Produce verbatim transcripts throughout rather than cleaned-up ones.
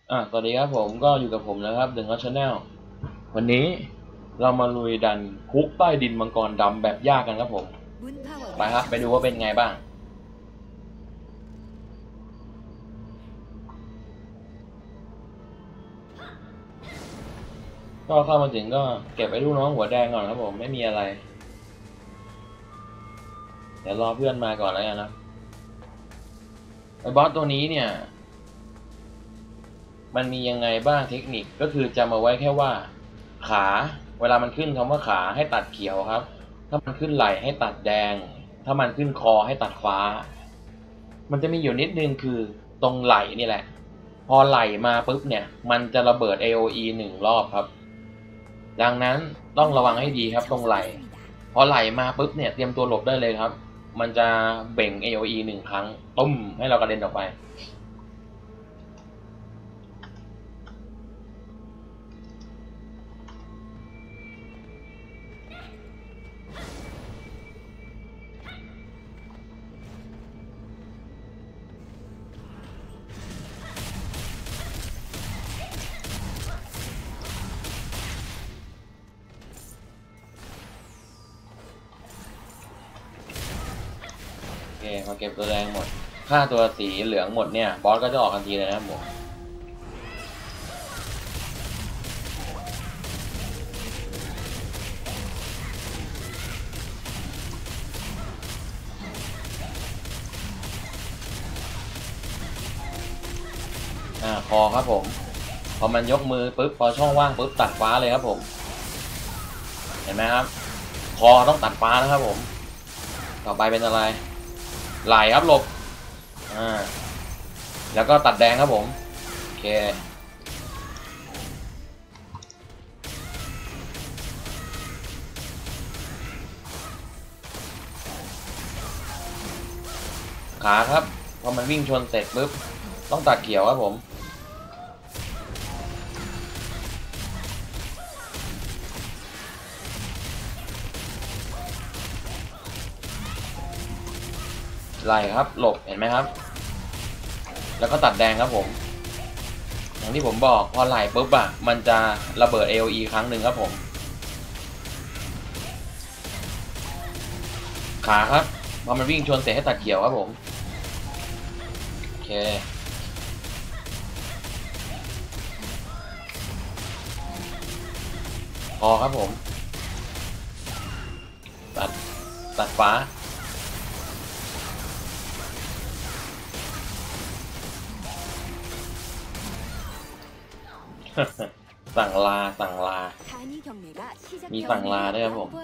อ่ะสวัสดีครับผมก็อยู่กับผมนะครับหนึ่งก็ชาแนลวันนี้เรามาลุยดันคุกใต้ดินมังกรดำแบบยากกันครับผมไปครับไปดูว่าเป็นไงบ้างก็เข้ามาถึงก็เก็บไอ้ลูกน้องหัวแดงก่อนครับผมไม่มีอะไรเดี๋ยวรอเพื่อนมาก่อนแล้วกันนะไอ้บอสตัวนี้เนี่ยมันมียังไงบ้างเทคนิคก็คือจำเอาไว้แค่ว่าขาเวลามันขึ้นคำว่าขาให้ตัดเขียวครับถ้ามันขึ้นไหล่ให้ตัดแดงถ้ามันขึ้นคอให้ตัดฟ้ามันจะมีอยู่นิดนึงคือตรงไหล่นี่แหละพอไหล่มาปุ๊บเนี่ยมันจะระเบิด เอ โอ อี หนึ่งรอบครับดังนั้นต้องระวังให้ดีครับตรงไหล่พอไหล่มาปุ๊บเนี่ยเตรียมตัวหลบได้เลยครับมันจะเบ่ง เอ โอ อี หนึ่งครั้งตุ้มให้เรากระเด็นออกไปโอเคพอเก็บตัวแดงหมดค่าตัวสีเหลืองหมดเนี่ยบอสก็จะออกทันทีเลยนะครับผมอ่าคอครับผมพอมันยกมือปุ๊บพอช่องว่างปุ๊บตัดฟ้าเลยครับผมเห็นไหมครับคอต้องตัดฟ้านะครับผมต่อไปเป็นอะไรไหล่ครับหลบอ่าแล้วก็ตัดแดงครับผมโอเคขาครับพอมันวิ่งชนเสร็จปุ๊บต้องตัดเขียวครับผมไหล่ครับหลบเห็นไหมครับแล้วก็ตัดแดงครับผมอย่างที่ผมบอกพอไหล่ปุ๊บอะมันจะระเบิด เอ โอ อี ครั้งหนึ่งครับผมขาครับพอมันวิ่งชนเสร็จให้ตัดเขียวครับผมโอเคพอครับผมตัดตัดฟ้า สั่งลาสั่งลามีสั่งลาด้วยครับผม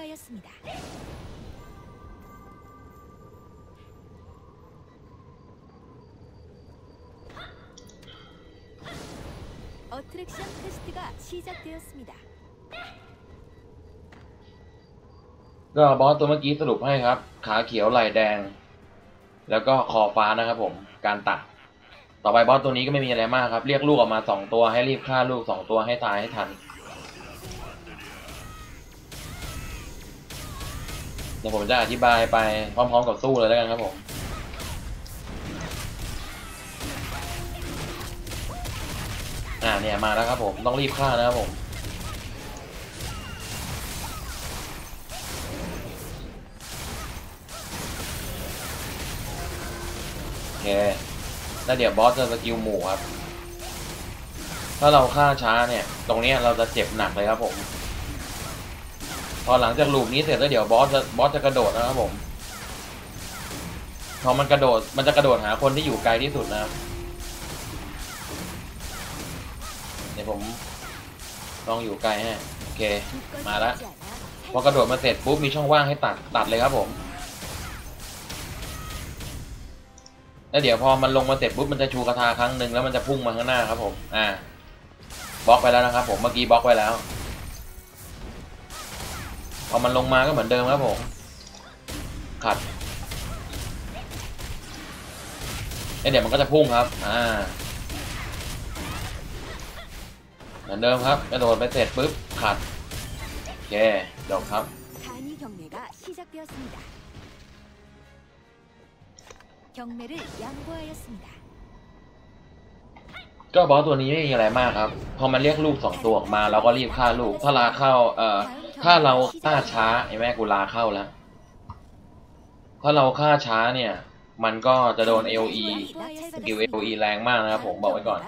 ก็บอสตัวเมื่อกี้สรุปให้ครับขาเขียวไหล่แดงแล้วก็คอฟ้านะครับผมการตัดต่อไปบอสตัวนี้ก็ไม่มีอะไรมากครับเรียกลูกออกมาสองตัวให้รีบฆ่าลูกสองตัวให้ตายให้ทันเดี๋ยวผมจะอธิบายไปพร้อมๆกับสู้เลยแล้วกันครับผมอ่าเนี่ยมาแล้วครับผมต้องรีบฆ่านะครับผมโอเคแล้วเดี๋ยวบอสจะสกิลหมู่ครับถ้าเราฆ่าช้าเนี่ยตรงนี้เราจะเจ็บหนักเลยครับผมพอหลังจากลูปนี้เสร็จแล้วเดี๋ยวบอสจะบอสจะกระโดดนะครับผมพอมันกระโดดมันจะกระโดดหาคนที่อยู่ไกลที่สุดนะครับเดี๋ยวผมลองอยู่ไกลฮะโอเคมาแล้วพอกระโดดมาเสร็จปุ๊บมีช่องว่างให้ตัดตัดเลยครับผมแล้วเดี๋ยวพอมันลงมาเสร็จปุ๊บมันจะชูคาถาครั้งหนึ่งแล้วมันจะพุ่งมาข้างหน้าครับผมอ่าบล็อกไปแล้วนะครับผมเมื่อกี้บล็อกไว้แล้วพอมันลงมาก็เหมือนเดิมครับผมขัดแล้วเดี๋ยวมันก็จะพุ่งครับอ่าเหมือนเดิมครับกระโดดไปเสร็จปุ๊บขัดโอเคจบครับก็บอสตัวนี้ไม่มีอะไรมากครับพอมันเรียกลูกสองตัวออกมาเราก็รีบฆ่าลูกถ้าลาเข้าเอ่อถ้าเราฆ่าช้าไอ้แม่กูลาเข้าแล้วถ้าเราฆ่าช้าเนี่ยมันก็จะโดน เอ โอ อี สกิล เอ โอ อี แรงมากนะครับผมบอกไว้ก่อน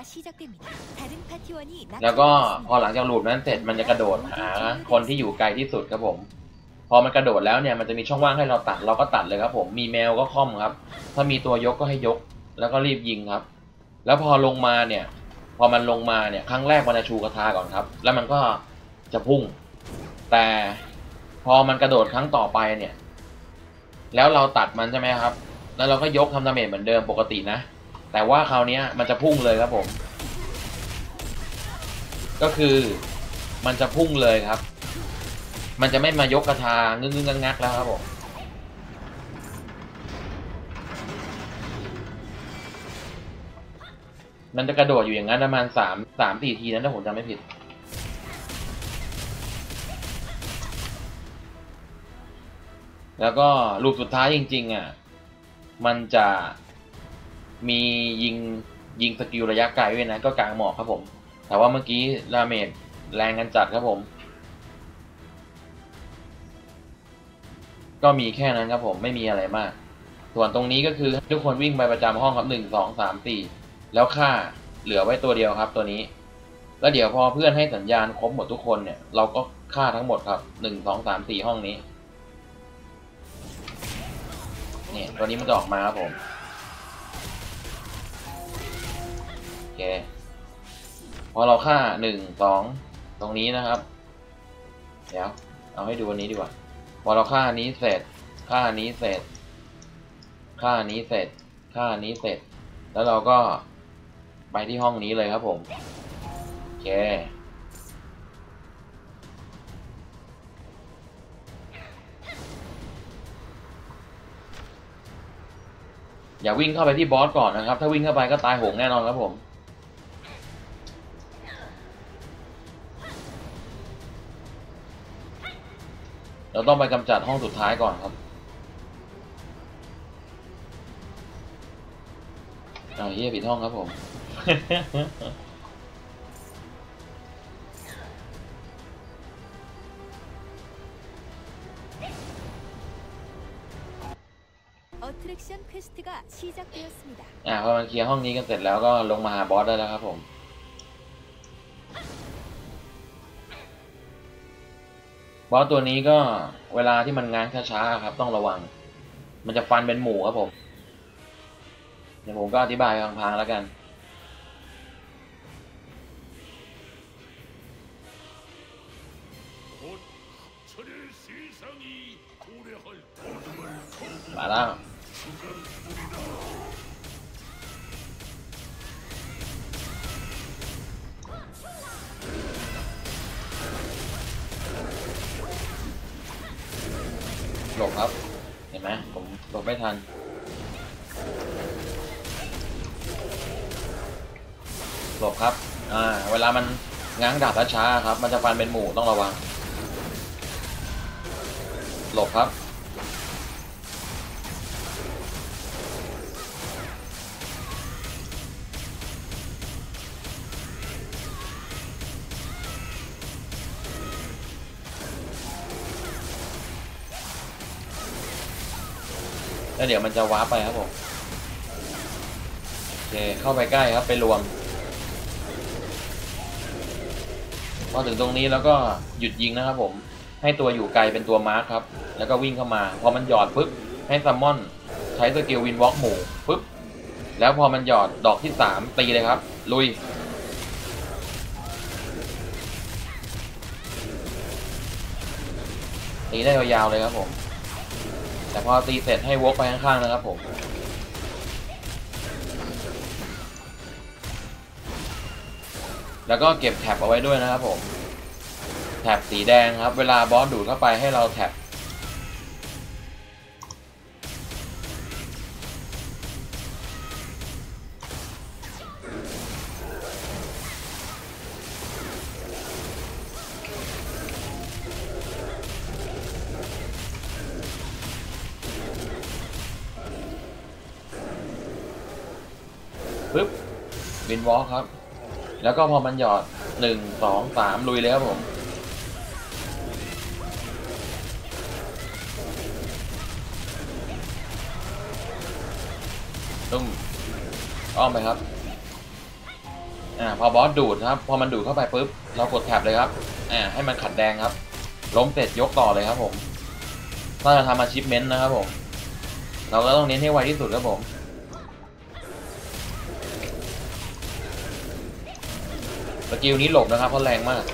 แล้วก็พอหลังจากลูปนั้นเสร็จมันจะกระโดดหาคนที่อยู่ไกลที่สุดครับผมพอมันกระโดดแล้วเนี่ยมันจะมีช่องว่างให้เราตัดเราก็ตัดเลยครับผมมีแมวก็ค่อมครับถ้ามีตัวยกก็ให้ยกแล้วก็รีบยิงครับแล้วพอลงมาเนี่ยพอมันลงมาเนี่ยครั้งแรกมันจะชูกระทาก่อนครับแล้วมันก็จะพุ่งแต่พอมันกระโดดครั้งต่อไปเนี่ยแล้วเราตัดมันใช่ไหมครับแล้วเราก็ยกทำดาเมจเหมือนเดิมปกตินะแต่ว่าคราวนี้มันจะพุ่งเลยครับผมก็คือมันจะพุ่งเลยครับมันจะไม่มายกกระทางึ้งๆงักๆแล้วครับผมมันจะกระโดดอยู่อย่างนั้นประมาณสามสามสี่ทีนั้นถ้าผมจำไม่ผิดแล้วก็ลูกสุดท้ายจริงๆอ่ะมันจะมียิงยิงสกิลระยะไกลด้วยนะก็กลางหมอกครับผมแต่ว่าเมื่อกี้ดาเมจแรงกันจัดครับผมก็มีแค่นั้นครับผมไม่มีอะไรมากส่วนตรงนี้ก็คือทุกคนวิ่งไปประจำห้องครับหนึ่งสองสามสี่แล้วฆ่าเหลือไว้ตัวเดียวครับตัวนี้แล้วเดี๋ยวพอเพื่อนให้สัญญาณครบหมดทุกคนเนี่ยเราก็ฆ่าทั้งหมดครับหนึ่งสองสามสี่ห้องนี้เนี่ยตัวนี้มันจะออกมาครับผมโอเคพอเราฆ่าหนึ่งสองตรงนี้นะครับเดี๋ยวเอาให้ดูวันนี้ดีกว่าพอเราฆ่านี้เสร็จฆ่านี้เสร็จฆ่านี้เสร็จฆ่านี้เสร็จแล้วเราก็ไปที่ห้องนี้เลยครับผมโอเคอย่าวิ่งเข้าไปที่บอสก่อนนะครับถ้าวิ่งเข้าไปก็ตายโหงแน่นอนครับผมเราต้องไปกำจัดห้องสุดท้ายก่อนครับอ่าเฮียผิดห้องครับผม อ่าพอมันเคลียร์ห้องนี้กันเสร็จแล้วก็ลงมาหาบอสได้แล้วครับผมบอสตัวนี้ก็เวลาที่มันง้างช้าๆครับต้องระวังมันจะฟันเป็นหมูครับผมเดี๋ยวผมก็อธิบายพังๆแล้วกันมาแล้วหลบครับเห็นไหมผมหลบไม่ทันหลบครับอ่าเวลามันง้างดาบช้าๆครับมันจะฟันเป็นหมูต้องระวังหลบครับแล้วเดี๋ยวมันจะวาร์ปไปครับผมโอเคเข้าไปใกล้ครับไปรวมพอถึงตรงนี้แล้วก็หยุดยิงนะครับผมให้ตัวอยู่ไกลเป็นตัวมาร์คครับแล้วก็วิ่งเข้ามาพอมันหยอดปุ๊บให้ซัมมอนใช้สกิลวินวอล์กหมู่ปุ๊บแล้วพอมันหยอดดอกที่สามตีเลยครับลุยตีได้ยาวๆเลยครับผมแต่พอตีเสร็จให้วอล์กไปข้างๆนะครับผมแล้วก็เก็บแท็บเอาไว้ด้วยนะครับผมแท็บสีแดงครับเวลาบอสดูดเข้าไปให้เราแท็บปึ๊บวินวอล์กครับแล้วก็พอมันหยอดหนึ่งสองสามลุยเลยครับผมตุ้มอ้อมไปครับอ่าพอบอสดูดครับพอมันดูดเข้าไปปุ๊บเรากดแท็บเลยครับอ่าให้มันขัดแดงครับล้มเสร็จยกต่อเลยครับผมถ้าจะทำ achievement นะครับผมเราก็ต้องเน้นให้ไวที่สุดครับผมสกิลนี้หลบนะครับเพราะแรงมาก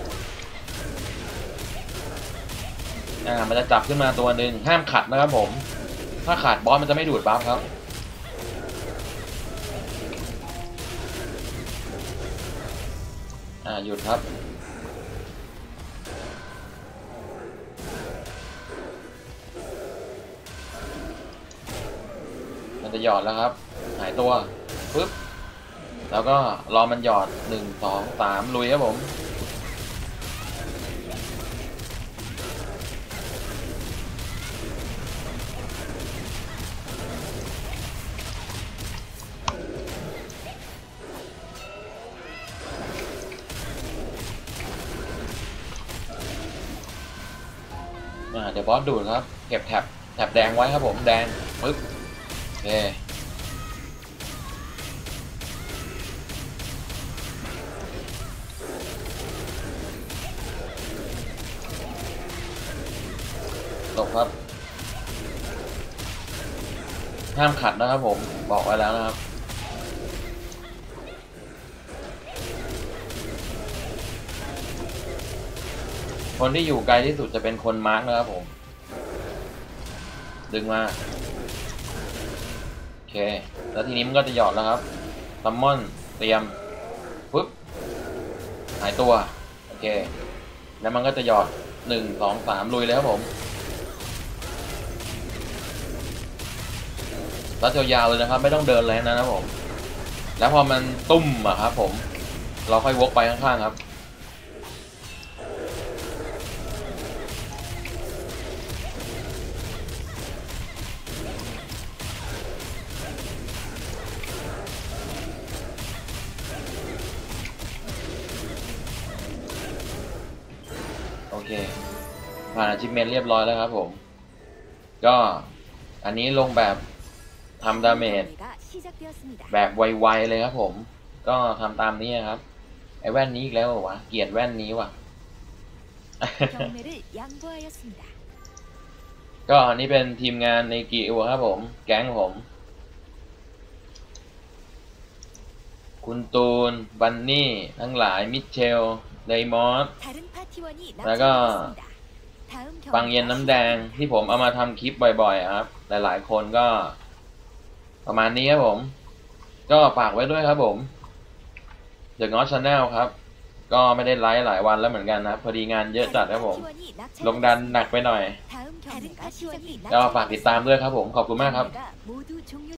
อ่ามันจะจับขึ้นมาตัวหนึ่งห้ามขัดนะครับผมถ้าขาดบอสมันจะไม่ดูดบัฟครับอ่าหยุดครับมันจะหยอดแล้วครับหายตัวปึ๊บแล้วก็รอมันหยอดหนึ่งสองสามลุยครับผมอ่าเดี๋ยวบอสดูดครับเก็บแท็บแท็บแดงไว้ครับผมแดงปึ๊บโอเคตกครับห้ามขัดนะครับผมบอกไว้แล้วนะครับคนที่อยู่ไกลที่สุดจะเป็นคนมาร์กนะครับผมดึงมาโอเคแล้วทีนี้มันก็จะหยอดแล้วครับซัมมอนเตรียมปึ๊บหายตัวโอเคแล้วมันก็จะหยอดหนึ่งสองสามลุยเลยครับผมรัดยาวๆเลยนะครับไม่ต้องเดินเลยนะครับผมแล้วพอมันตุ้มอะครับผมเราค่อยวกไปข้างๆครับโอเคผ่าน achievement เรียบร้อยแล้วครับผมก็อันนี้ลงแบบทำดาเมจแบบไวๆเลยครับผมก็ทำตามนี้ครับไอ้แว่นนี้อีกแล้วเหรอวะเกลียดแว่นนี้ว่ะ ก็อันนี้เป็นทีมงานในกิลด์ครับผมแก๊งผมคุณตูนบันนี่ทั้งหลายมิเชลไดมอสแล้วก็ปังเย็นน้ำแดงที่ผมเอามาทำคลิปบ่อยๆครับหลายๆคนก็ประมาณนี้ครับผมก็ฝากไว้ด้วยครับผม The God Channel ครับก็ไม่ได้ไลฟ์หลายวันแล้วเหมือนกันนะพอดีงานเยอะจัดครับผมลงดันหนักไปหน่อยก็ฝากติดตามด้วยครับผมขอบคุณมากครับ